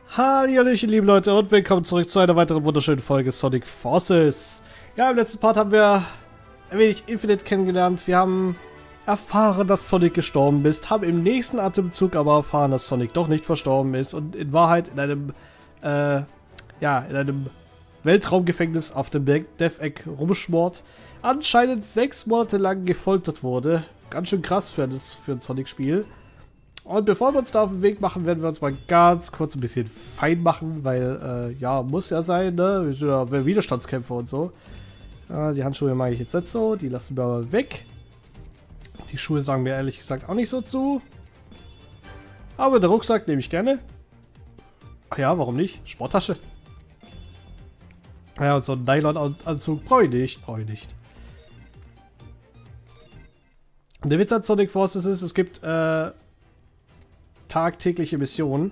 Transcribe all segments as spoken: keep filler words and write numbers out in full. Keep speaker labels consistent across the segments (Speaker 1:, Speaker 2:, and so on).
Speaker 1: Hallöchen, liebe Leute, und willkommen zurück zu einer weiteren wunderschönen Folge Sonic Forces. Ja, im letzten Part haben wir ein wenig Infinite kennengelernt. Wir haben erfahren, dass Sonic gestorben ist, haben im nächsten Atemzug aber erfahren, dass Sonic doch nicht verstorben ist und in Wahrheit in einem, äh, ja, in einem Weltraumgefängnis auf dem Death Egg rumschmort. Anscheinend sechs Monate lang gefoltert wurde. Ganz schön krass für, das, für ein Sonic-Spiel. Und bevor wir uns da auf den Weg machen, werden wir uns mal ganz kurz ein bisschen fein machen, weil, äh, ja, muss ja sein, ne? Wir sind ja Widerstandskämpfer und so. Äh, die Handschuhe mag ich jetzt nicht so, die lassen wir aber weg. Die Schuhe sagen mir ehrlich gesagt auch nicht so zu. Aber der Rucksack nehme ich gerne. Ach ja, warum nicht? Sporttasche. Ja, und so einen Nylon-Anzug brauche ich nicht, brauche ich nicht. Und der Witz an Sonic Forces ist, es gibt, äh, tagtägliche Missionen,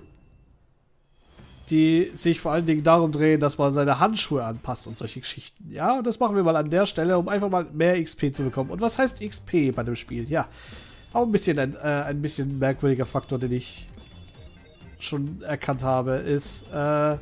Speaker 1: die sich vor allen Dingen darum drehen, dass man seine Handschuhe anpasst und solche Geschichten. Ja, und das machen wir mal an der Stelle, um einfach mal mehr X P zu bekommen. Und was heißt X P bei dem Spiel? Ja, auch ein bisschen ein, äh, ein bisschen merkwürdiger Faktor, den ich schon erkannt habe, ist, äh,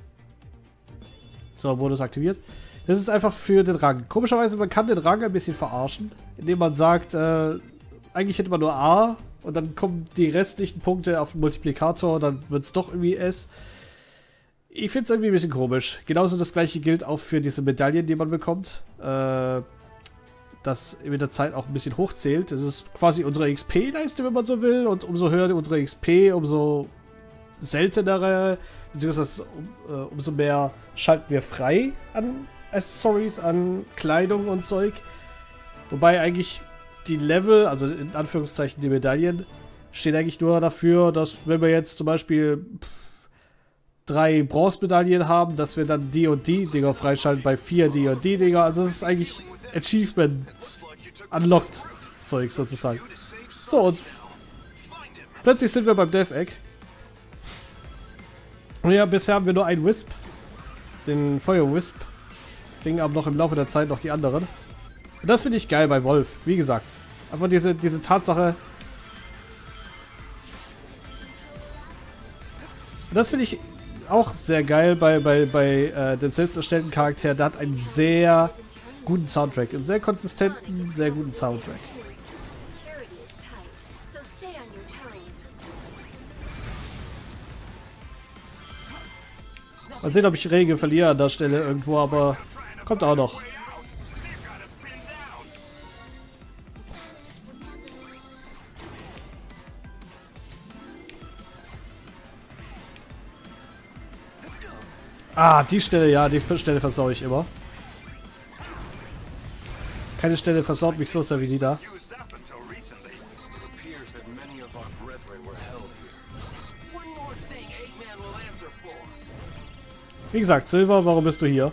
Speaker 1: so, Modus aktiviert. Das ist einfach für den Rang. Komischerweise, man kann den Rang ein bisschen verarschen, indem man sagt, äh, eigentlich hätte man nur A, und dann kommen die restlichen Punkte auf den Multiplikator, dann wird es doch irgendwie S. Ich finde es irgendwie ein bisschen komisch. Genauso das gleiche gilt auch für diese Medaillen, die man bekommt. Äh, das mit der Zeit auch ein bisschen hochzählt. Das ist quasi unsere X P-Leiste, wenn man so will. Und umso höher unsere X P, umso seltenere, beziehungsweise um, äh, umso mehr schalten wir frei an Accessories, an Kleidung und Zeug. Wobei eigentlich die Level, also in Anführungszeichen die Medaillen, stehen eigentlich nur dafür, dass wenn wir jetzt zum Beispiel pff, drei Bronzemedaillen haben, dass wir dann die und die Dinger freischalten bei vier die und die Dinger. Also das ist eigentlich Achievement Unlocked Zeug sozusagen. So, und plötzlich sind wir beim Death Egg. Und ja, bisher haben wir nur einen Wisp. Den Feuer-Wisp. Kriegen aber noch im Laufe der Zeit noch die anderen. Und das finde ich geil bei Wolf, wie gesagt. Einfach diese, diese Tatsache. Und das finde ich auch sehr geil bei, bei, bei äh, dem selbst erstellten Charakter. Der hat einen sehr guten Soundtrack. Einen sehr konsistenten, sehr guten Soundtrack. Mal sehen, ob ich Rege verliere an der Stelle irgendwo, aber kommt auch noch. Ah, die Stelle, ja, die Stelle versaue ich immer. Keine Stelle versaut mich so sehr wie die da. Wie gesagt, Silver, warum bist du hier?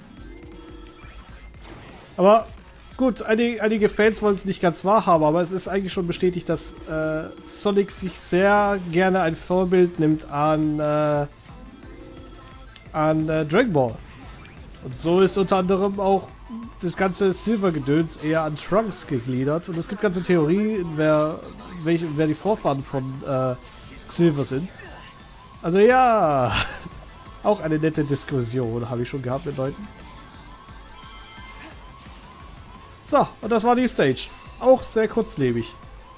Speaker 1: Aber gut, einige, einige Fans wollen es nicht ganz wahrhaben, aber es ist eigentlich schon bestätigt, dass äh, Sonic sich sehr gerne ein Vorbild nimmt an äh, an äh, Dragon Ball. Und so ist unter anderem auch das ganze Silver-Gedöns eher an Trunks gegliedert. Und es gibt ganze Theorien, wer, welche, wer die Vorfahren von äh, Silver sind. Also ja, auch eine nette Diskussion habe ich schon gehabt mit Leuten. So, und das war die Stage. Auch sehr kurzlebig.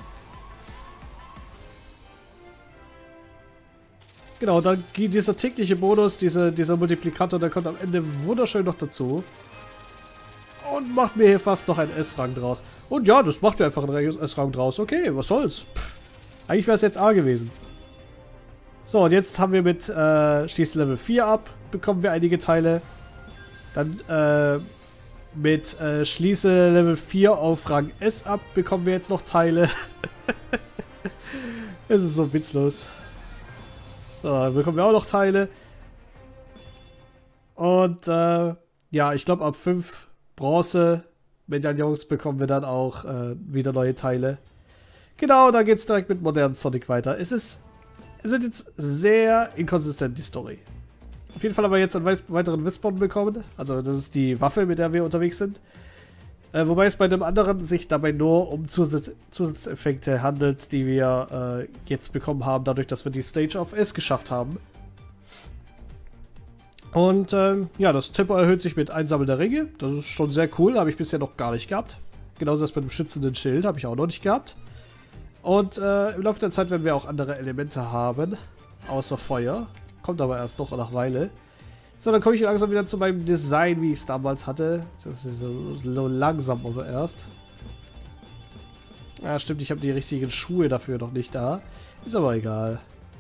Speaker 1: Genau, dann geht dieser tägliche Bonus, diese, dieser Multiplikator, der kommt am Ende wunderschön noch dazu. Und macht mir hier fast noch einen S-Rang draus. Und ja, das macht mir einfach einen S-Rang draus. Okay, was soll's. Pff, eigentlich wäre es jetzt A gewesen. So, und jetzt haben wir mit äh, Schließ Level vier ab, bekommen wir einige Teile. Dann äh, mit äh, Schließe Level vier auf Rang S ab, bekommen wir jetzt noch Teile. Es ist so witzlos. So, dann bekommen wir auch noch Teile. Und äh, ja, ich glaube ab fünf Bronze-Medaillons bekommen wir dann auch äh, wieder neue Teile. Genau, da geht es direkt mit modernen Sonic weiter. Es ist, es wird jetzt sehr inkonsistent, die Story. Auf jeden Fall haben wir jetzt einen weiteren Wisp-Bomb bekommen. Also das ist die Waffe, mit der wir unterwegs sind. Äh, wobei es bei dem anderen sich dabei nur um Zusatz Zusatzeffekte handelt, die wir äh, jetzt bekommen haben, dadurch, dass wir die Stage auf S geschafft haben. Und ähm, ja, das Tempo erhöht sich mit Einsammeln der Ringe. Das ist schon sehr cool, habe ich bisher noch gar nicht gehabt. Genauso das mit dem schützenden Schild habe ich auch noch nicht gehabt. Und äh, im Laufe der Zeit werden wir auch andere Elemente haben, außer Feuer. Kommt aber erst noch nach Weile. So, dann komme ich langsam wieder zu meinem Design, wie ich es damals hatte. Das ist so, so langsam aber erst. Ja, stimmt, ich habe die richtigen Schuhe dafür noch nicht da. Ist aber egal.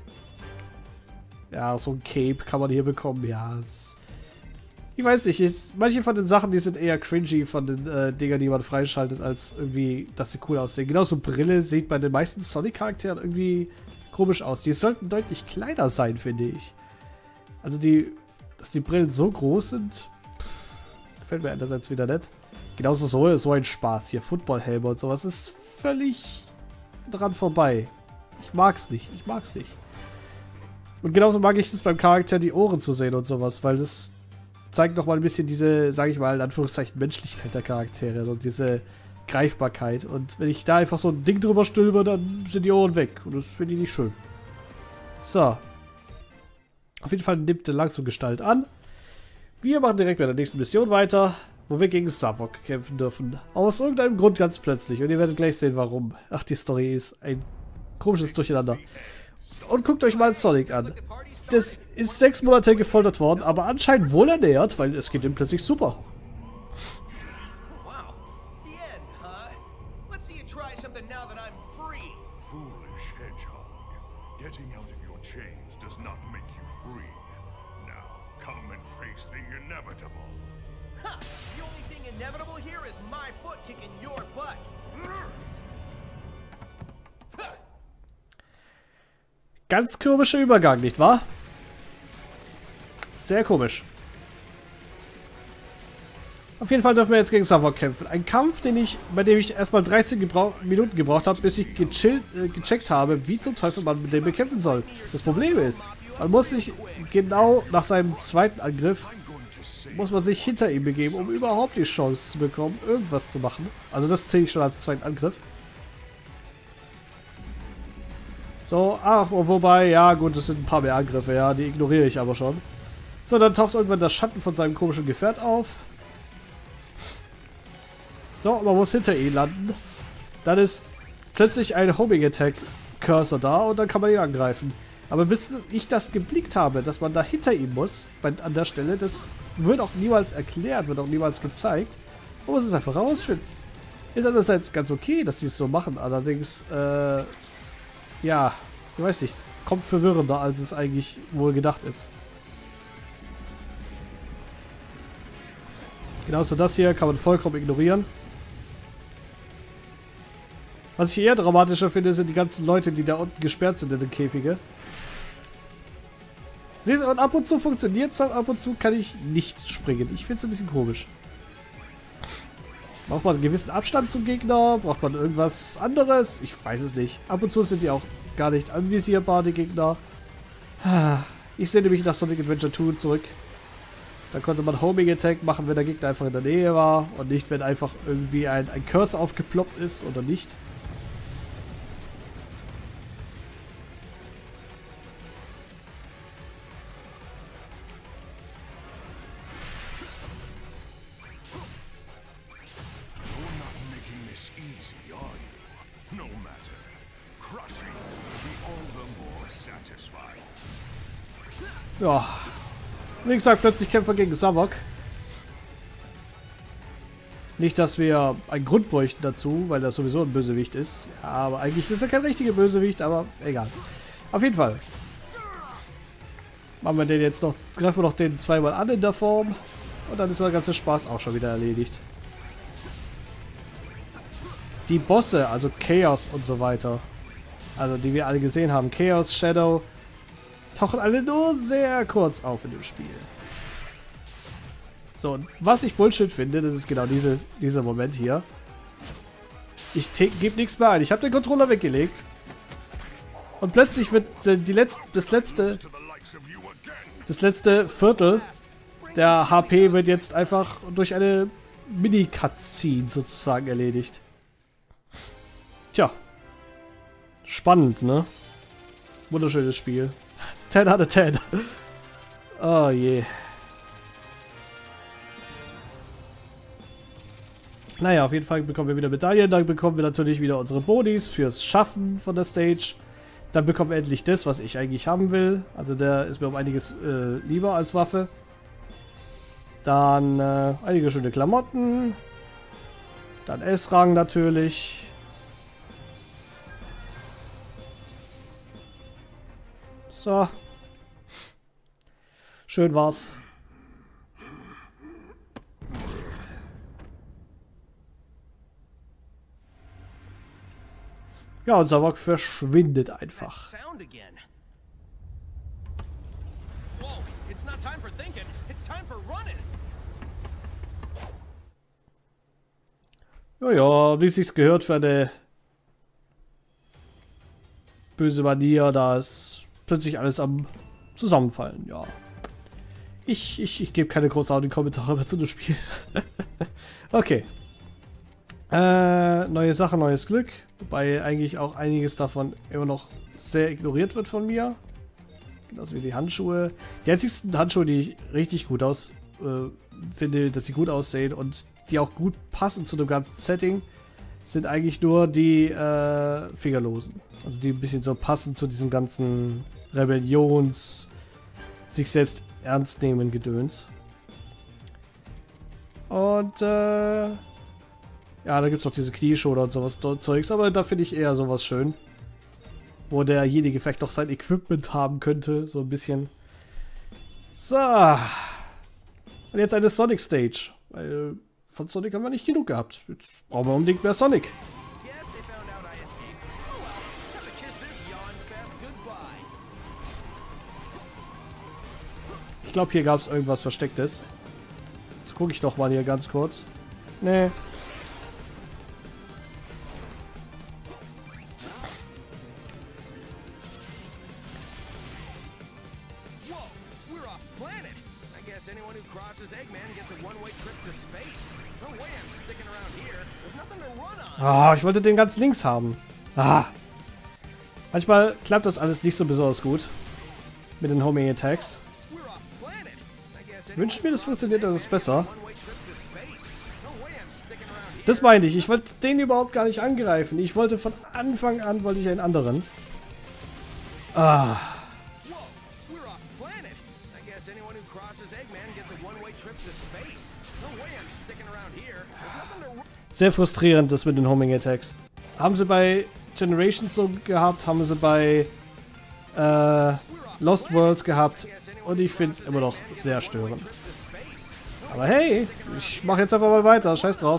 Speaker 1: Ja, so ein Cape kann man hier bekommen. Ja, das, ich weiß nicht. Ich, manche von den Sachen, die sind eher cringy von den äh, Dingern, die man freischaltet, als irgendwie, dass sie cool aussehen. Genauso Brille sieht bei den meisten Sonic-Charakteren irgendwie komisch aus. Die sollten deutlich kleiner sein, finde ich. Also die, dass die Brillen so groß sind, pff, gefällt mir einerseits wieder nett. Genauso so, so ein Spaß hier. Footballhelme und sowas ist völlig dran vorbei. Ich mag's nicht. Ich mag's nicht. Und genauso mag ich es beim Charakter, die Ohren zu sehen und sowas, weil das zeigt noch mal ein bisschen diese, sage ich mal, in Anführungszeichen Menschlichkeit der Charaktere und diese Greifbarkeit. Und wenn ich da einfach so ein Ding drüber stülpe, dann sind die Ohren weg. Und das finde ich nicht schön. So. Auf jeden Fall nimmt der langsam Gestalt an. Wir machen direkt bei der nächsten Mission weiter, wo wir gegen Savok kämpfen dürfen. Aus irgendeinem Grund ganz plötzlich. Und ihr werdet gleich sehen, warum. Ach, die Story ist ein komisches Durcheinander. Und guckt euch mal Sonic an. Das ist sechs Monate gefoltert worden, aber anscheinend wohl ernährt, weil es geht ihm plötzlich super. Ganz komischer Übergang, nicht wahr? Sehr komisch. Auf jeden Fall dürfen wir jetzt gegen Savok kämpfen. Ein Kampf, den ich, bei dem ich erstmal dreizehn gebrauch Minuten gebraucht habe, bis ich gechillt, äh, gecheckt habe, wie zum Teufel man mit dem bekämpfen soll. Das Problem ist, man muss sich genau nach seinem zweiten Angriff, muss man sich hinter ihm begeben, um überhaupt die Chance zu bekommen, irgendwas zu machen. Also das zähle ich schon als zweiten Angriff. So, ach, wobei, ja gut, das sind ein paar mehr Angriffe, ja, die ignoriere ich aber schon. So, dann taucht irgendwann der Schatten von seinem komischen Gefährt auf. So, man muss hinter ihn landen. Dann ist plötzlich ein Homing Attack Cursor da und dann kann man ihn angreifen. Aber bis ich das geblickt habe, dass man da hinter ihm muss, bei, an der Stelle, das wird auch niemals erklärt, wird auch niemals gezeigt. Man muss es einfach rausfinden. Ist andererseits ganz okay, dass sie es so machen, allerdings, äh... ja, ich weiß nicht. Kommt verwirrender, als es eigentlich wohl gedacht ist. Genauso das hier kann man vollkommen ignorieren. Was ich eher dramatischer finde, sind die ganzen Leute, die da unten gesperrt sind in den Käfige. Seht ihr, und ab und zu funktioniert es, ab und zu kann ich nicht springen. Ich finde es ein bisschen komisch. Braucht man einen gewissen Abstand zum Gegner? Braucht man irgendwas anderes? Ich weiß es nicht. Ab und zu sind die auch gar nicht anvisierbar, die Gegner. Ich sehe nämlich nach Sonic Adventure zwei zurück. Da konnte man Homing Attack machen, wenn der Gegner einfach in der Nähe war und nicht, wenn einfach irgendwie ein, ein Cursor aufgeploppt ist oder nicht. Ja, wie gesagt, plötzlich kämpfen wir gegen Savok. Nicht, dass wir einen Grund bräuchten dazu, weil das sowieso ein Bösewicht ist. Ja, aber eigentlich ist er kein richtiger Bösewicht, aber egal. Auf jeden Fall. Machen wir den jetzt noch, greifen wir noch den zweimal an in der Form. Und dann ist der ganze Spaß auch schon wieder erledigt. Die Bosse, also Chaos und so weiter, also die wir alle gesehen haben, Chaos, Shadow, tauchen alle nur sehr kurz auf in dem Spiel. So, und was ich Bullshit finde, das ist genau dieses, dieser Moment hier. Ich gebe nichts mehr ein. Ich habe den Controller weggelegt. Und plötzlich wird äh, die letzte, das letzte, das letzte Viertel der H P wird jetzt einfach durch eine Mini-Cutscene sozusagen erledigt. Tja. Spannend, ne? Wunderschönes Spiel. ten out of ten. Oh je. Naja, auf jeden Fall bekommen wir wieder Medaillen. Dann bekommen wir natürlich wieder unsere Bonis fürs Schaffen von der Stage. Dann bekommen wir endlich das, was ich eigentlich haben will. Also der ist mir um einiges äh, lieber als Waffe. Dann äh, einige schöne Klamotten. Dann S-Rang natürlich. So. Schön war's. Ja, und Savok verschwindet einfach. Ja, ja, wie es sich gehört für eine böse Manier, da ist plötzlich alles am Zusammenfallen, ja. Ich, ich, ich gebe keine großartigen Kommentare mehr zu dem Spiel. Okay. Äh, neue Sache, neues Glück. Wobei eigentlich auch einiges davon immer noch sehr ignoriert wird von mir. Genauso wie die Handschuhe. Die einzigsten Handschuhe, die ich richtig gut aus äh, finde, dass sie gut aussehen und die auch gut passen zu dem ganzen Setting, sind eigentlich nur die äh, Fingerlosen. Also die ein bisschen so passen zu diesem ganzen Rebellions, sich selbst ernst nehmen Gedöns. Und äh, ja, da gibt es noch diese Knieschoner und sowas Zeugs, aber da finde ich eher sowas schön. Wo derjenige vielleicht noch sein Equipment haben könnte, so ein bisschen. So. Und jetzt eine Sonic Stage. Weil von Sonic haben wir nicht genug gehabt. Jetzt brauchen wir unbedingt mehr Sonic. Ich glaube, hier gab es irgendwas Verstecktes. Jetzt gucke ich doch mal hier ganz kurz. Nee. Ah, oh, ich wollte den ganz links haben. Ah. Manchmal klappt das alles nicht so besonders gut. Mit den Homing Attacks. Wünscht mir, das funktioniert etwas besser. Das meine ich. Ich wollte den überhaupt gar nicht angreifen. Ich wollte von Anfang an, wollte ich einen anderen. Ah. Sehr frustrierend, das mit den Homing Attacks. Haben sie bei Generations so gehabt, haben sie bei äh, Lost Worlds gehabt und ich finde es immer noch sehr störend. Aber hey, ich mache jetzt einfach mal weiter, scheiß drauf.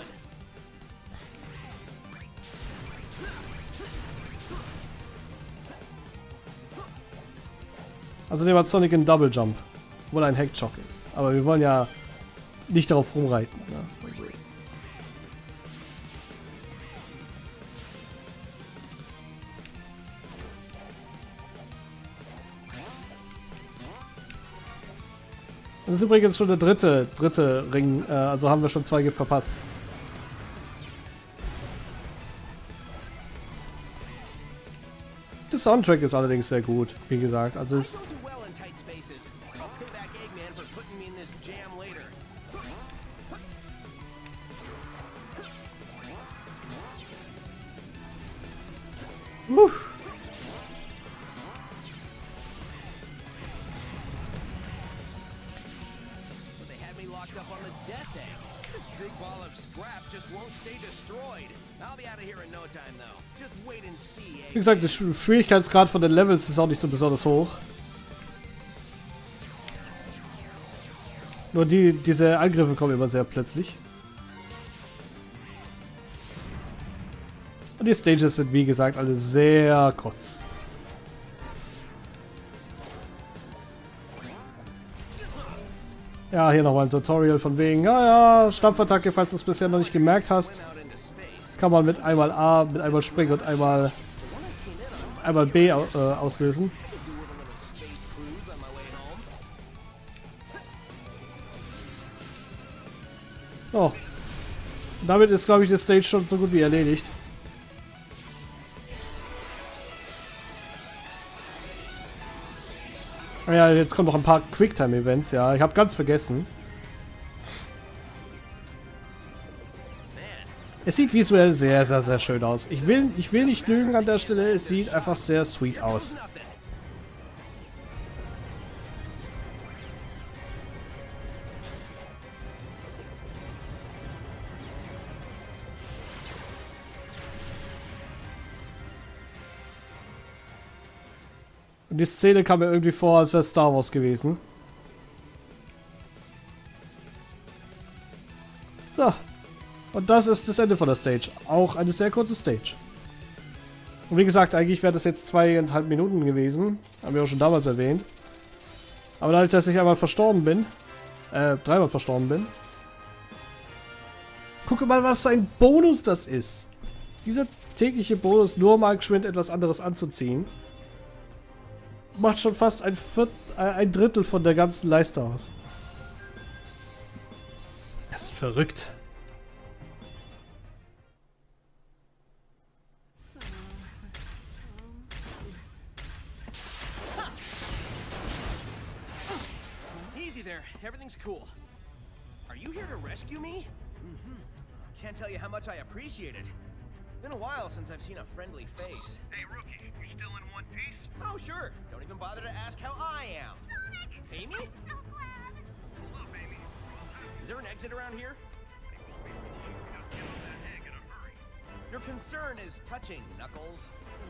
Speaker 1: Also nehmen wir Sonic in Double Jump, obwohl ein Heckchock ist. Aber wir wollen ja nicht darauf rumreiten. Ne? Das ist übrigens schon der dritte, dritte Ring, äh, also haben wir schon zwei verpasst. Der Soundtrack ist allerdings sehr gut, wie gesagt, also es... Uff. Wie gesagt, der Schwierigkeitsgrad von den Levels ist auch nicht so besonders hoch. Nur die, diese Angriffe kommen immer sehr plötzlich. Und die Stages sind, wie gesagt, alle sehr kurz. Ja, hier nochmal ein Tutorial von wegen, ja, ja, Stampfattacke, falls du es bisher noch nicht gemerkt hast. Kann man mit einmal A, mit einmal springen und einmal, einmal B äh, auslösen. So. Damit ist, glaube ich, die Stage schon so gut wie erledigt. Ja, jetzt kommen noch ein paar Quicktime-Events, ja. Ich habe ganz vergessen. Es sieht visuell sehr, sehr, sehr schön aus. Ich will, ich will nicht lügen an der Stelle, es sieht einfach sehr sweet aus. Und die Szene kam mir irgendwie vor, als wäre es Star Wars gewesen. So. Und das ist das Ende von der Stage. Auch eine sehr kurze Stage. Und wie gesagt, eigentlich wäre das jetzt zweieinhalb Minuten gewesen. Haben wir auch schon damals erwähnt. Aber dadurch, dass ich einmal verstorben bin, äh, dreimal verstorben bin. Gucke mal, was für ein Bonus das ist. Dieser tägliche Bonus, nur mal geschwind etwas anderes anzuziehen, macht schon fast ein, Viert äh, ein Drittel von der ganzen Leiste aus. Das ist verrückt.
Speaker 2: Easy there. Everything's cool. Are you here to rescue me? Mm-hmm. Can't tell you how much I appreciate it. It's been a while since I've seen a friendly face.
Speaker 3: Hey, Rookie, you still in one piece?
Speaker 2: Oh, sure. Don't even bother to ask how I am.
Speaker 3: Sonic!
Speaker 2: Amy?
Speaker 3: I'm so glad! Hold up, Amy.
Speaker 2: Is there an exit around here?
Speaker 3: We gotta get on that egg in a hurry.
Speaker 2: Your concern is touching, Knuckles.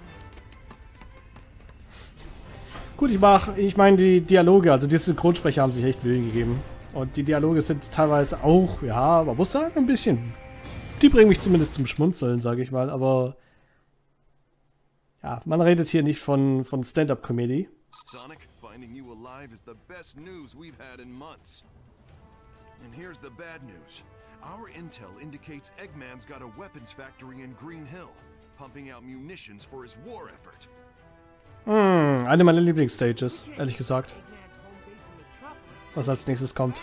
Speaker 1: Gut, ich mache, ich meine die Dialoge, also die Synchronsprecher haben sich echt Mühe gegeben. Und die Dialoge sind teilweise auch, ja, man muss sagen, ein bisschen. Die bringen mich zumindest zum Schmunzeln, sage ich mal, aber ja, man redet hier nicht von, von Stand-Up-Comedy.
Speaker 4: Sonic, finding you alive is the best news we've had in months. And here's the bad news. Our intel indicates Eggman's got a weapons factory in Green Hill, pumping out munitions for his war effort.
Speaker 1: Hm, eine meiner Lieblingsstages, ehrlich gesagt. Was als nächstes kommt.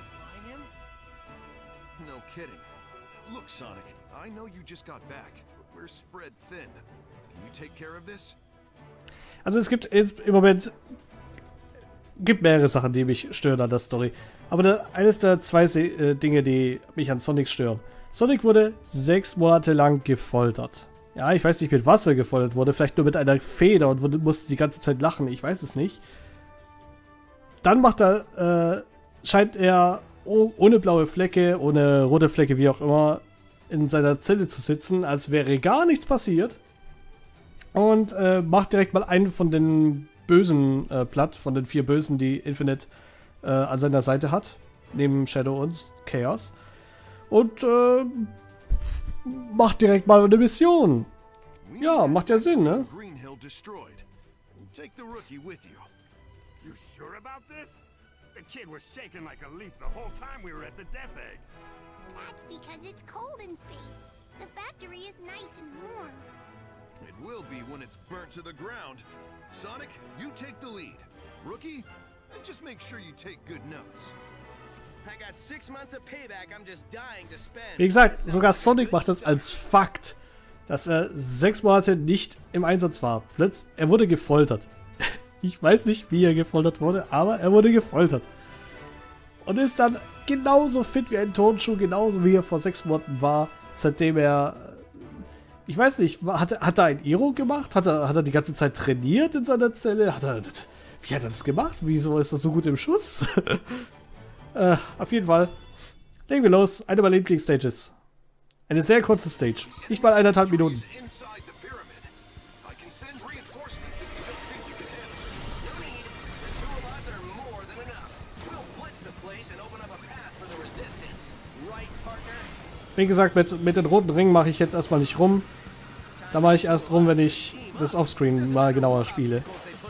Speaker 4: No kidding. Look, Sonic, I know you just got back, but we're spread thin. Can you take care of this?
Speaker 1: Also es gibt jetzt im Moment gibt mehrere Sachen, die mich stören an der Story. Aber da, eines der zwei Se äh, Dinge, die mich an Sonic stören. Sonic wurde sechs Monate lang gefoltert. Ja, ich weiß nicht, mit was er gefoltert wurde. Vielleicht nur mit einer Feder und wurde, musste die ganze Zeit lachen. Ich weiß es nicht. Dann macht er, äh, scheint er oh, ohne blaue Flecke, ohne rote Flecke, wie auch immer, in seiner Zelle zu sitzen, als wäre gar nichts passiert. Und äh, macht direkt mal einen von den Bösen äh, platt, von den vier Bösen, die Infinite äh, an seiner Seite hat. Neben Shadow und Chaos. Und äh, macht direkt mal eine Mission. Ja, macht ja Sinn, ne?
Speaker 4: Green Hill destroyed. Take the Rookie with you.
Speaker 5: You sure about this? The kid was shaking like a leaf the whole time we were at the Death Egg.
Speaker 6: That's because it's cold in space. The factory is nice and warm.
Speaker 4: It will be when it's burnt to the ground. Sonic, you take the lead. Rookie, just make sure you take good notes.
Speaker 2: I got six months of payback I'm just dying to spend.
Speaker 1: Wie gesagt, sogar Sonic macht das als Fakt, dass er sechs Monate nicht im Einsatz war. Plötzlich, er wurde gefoltert. Ich weiß nicht, wie er gefoltert wurde, aber er wurde gefoltert. Und ist dann genauso fit wie ein Turnschuh, genauso wie er vor sechs Monaten war, seitdem er... Ich weiß nicht, hat, hat er ein Iro gemacht? Hat er, hat er die ganze Zeit trainiert in seiner Zelle? Hat er, wie hat er das gemacht? Wieso ist er so gut im Schuss? äh, auf jeden Fall. Legen wir los. Eine meiner Lieblingsstages. Eine sehr kurze Stage. Nicht mal eineinhalb Minuten. Wie gesagt, mit, mit den roten Ringen mache ich jetzt erstmal nicht rum. Da mache ich erst rum, wenn ich das Offscreen mal genauer spiele.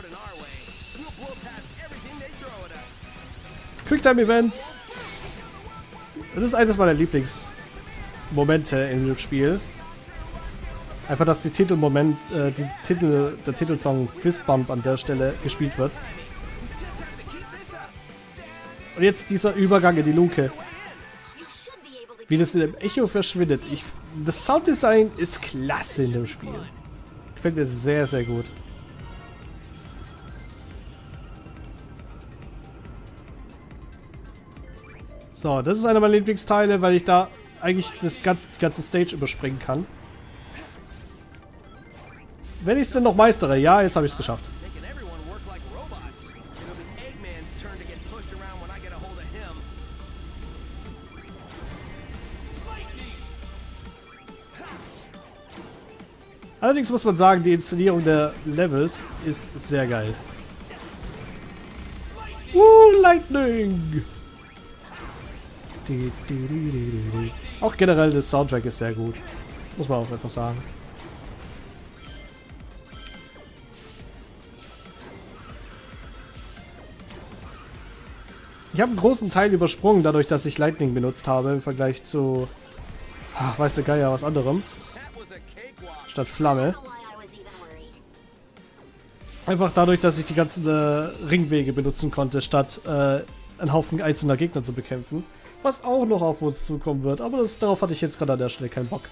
Speaker 1: Quicktime-Events. Das ist eines meiner Lieblingsmomente in dem Spiel. Einfach, dass die Titelmoment, äh, die Titel, der Titelsong Fistbump an der Stelle gespielt wird. Und jetzt dieser Übergang in die Luke. Wie das in dem Echo verschwindet. Ich, das Sounddesign ist klasse in dem Spiel. Gefällt mir sehr, sehr gut. So, das ist einer meiner Lieblingsteile, weil ich da eigentlich das ganze, die ganze Stage überspringen kann. Wenn ich es denn noch meistere. Ja, jetzt habe ich es geschafft.
Speaker 2: Making everyone work like robots. It'll be Eggman's turn to get pushed around when I get a hold of him.
Speaker 1: Allerdings muss man sagen, die Inszenierung der Levels ist sehr geil. Uh, Lightning! Die, die, die, die, die. Auch generell der Soundtrack ist sehr gut. Muss man auch einfach sagen. Ich habe einen großen Teil übersprungen, dadurch, dass ich Lightning benutzt habe, im Vergleich zu, ach, weiß der Geier, was anderem. Statt Flamme. Einfach dadurch, dass ich die ganzen äh, Ringwege benutzen konnte, statt äh, einen Haufen einzelner Gegner zu bekämpfen. Was auch noch auf uns zukommen wird, aber das, darauf hatte ich jetzt gerade an der Stelle keinen Bock.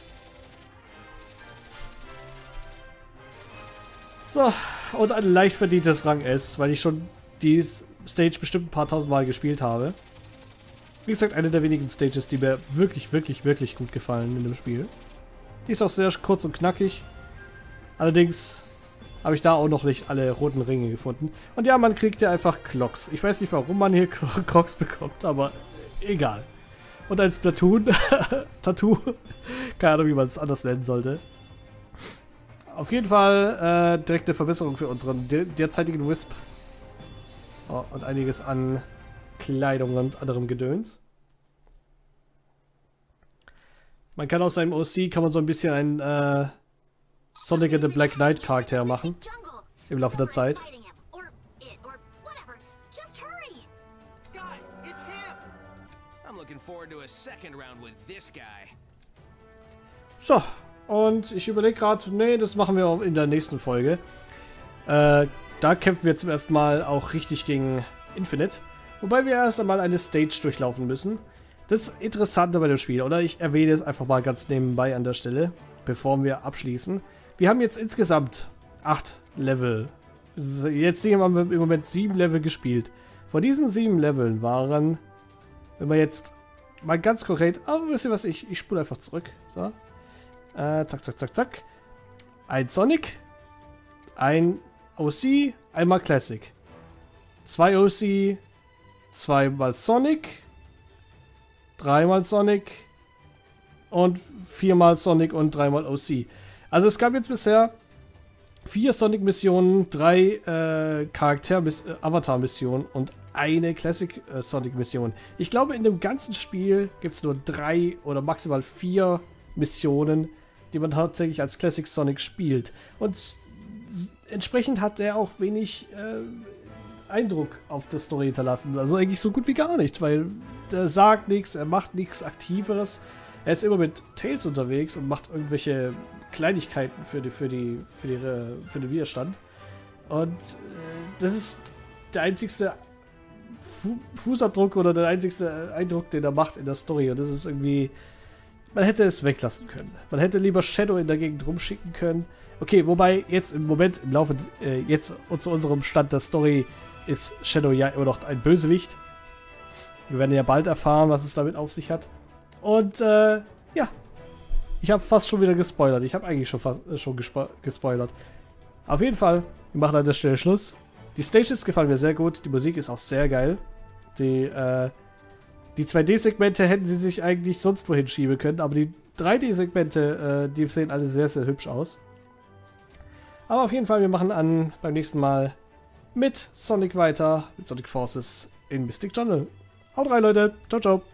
Speaker 1: So, und ein leicht verdientes Rang S, weil ich schon die Stage bestimmt ein paar tausend Mal gespielt habe. Wie gesagt, eine der wenigen Stages, die mir wirklich, wirklich, wirklich gut gefallen in dem Spiel. Die ist auch sehr kurz und knackig. Allerdings habe ich da auch noch nicht alle roten Ringe gefunden. Und ja, man kriegt ja einfach Clocks. Ich weiß nicht, warum man hier Clocks bekommt, aber egal. Und ein Splatoon, Tattoo, keine Ahnung, wie man es anders nennen sollte. Auf jeden Fall äh, direkt eine Verbesserung für unseren der derzeitigen Wisp. Oh, und einiges an Kleidung und anderem Gedöns. Man kann aus seinem O C kann man so ein bisschen einen äh, Sonic and the Black Knight Charakter machen. Im Laufe der Zeit.
Speaker 2: Guys, it's him. I'm looking forward to a second round with this guy.
Speaker 1: So, und ich überlege gerade, nee, das machen wir auch in der nächsten Folge. Äh, da kämpfen wir zum ersten Mal auch richtig gegen Infinite. Wobei wir erst einmal eine Stage durchlaufen müssen. Das Interessante bei dem Spiel, oder? Ich erwähne es einfach mal ganz nebenbei an der Stelle, bevor wir abschließen. Wir haben jetzt insgesamt acht Level. Jetzt haben wir im Moment sieben Level gespielt. Von diesen sieben Leveln waren, wenn wir jetzt mal ganz konkret, aber wisst ihr was, ich, ich spule einfach zurück. So. Äh, zack, zack, zack, zack. Ein Sonic, ein O C, einmal Classic. Zwei O C, zweimal Sonic, dreimal Sonic und viermal Sonic und dreimal O C. Also es gab jetzt bisher vier Sonic-Missionen, drei äh, Charakter-Avatar-Missionen und eine Classic äh, Sonic-Mission. Ich glaube, in dem ganzen Spiel gibt es nur drei oder maximal vier Missionen, die man tatsächlich als Classic Sonic spielt. Und entsprechend hat er auch wenig äh, Eindruck auf der Story hinterlassen. Also eigentlich so gut wie gar nicht, weil der sagt nichts, er macht nichts Aktiveres. Er ist immer mit Tails unterwegs und macht irgendwelche Kleinigkeiten für, die, für, die, für, die, für den Widerstand. Und äh, das ist der einzigste Fu Fußabdruck oder der einzigste Eindruck, den er macht in der Story. Und das ist irgendwie... Man hätte es weglassen können. Man hätte lieber Shadow in der Gegend rumschicken können. Okay, wobei jetzt im Moment, im Laufe, äh, jetzt zu unserem Stand der Story ist Shadow ja immer noch ein Bösewicht. Wir werden ja bald erfahren, was es damit auf sich hat. Und, äh, ja. Ich habe fast schon wieder gespoilert. Ich habe eigentlich schon fast äh, schon gespo gespoilert. Auf jeden Fall, wir machen an der Stelle Schluss. Die Stages gefallen mir sehr gut. Die Musik ist auch sehr geil. Die, äh, die zwei D-Segmente hätten sie sich eigentlich sonst wohin schieben können, aber die drei D-Segmente, äh, die sehen alle sehr, sehr hübsch aus. Aber auf jeden Fall, wir machen an beim nächsten Mal mit Sonic weiter, mit Sonic Forces in Mystic Jungle. Haut rein, Leute. Ciao, ciao.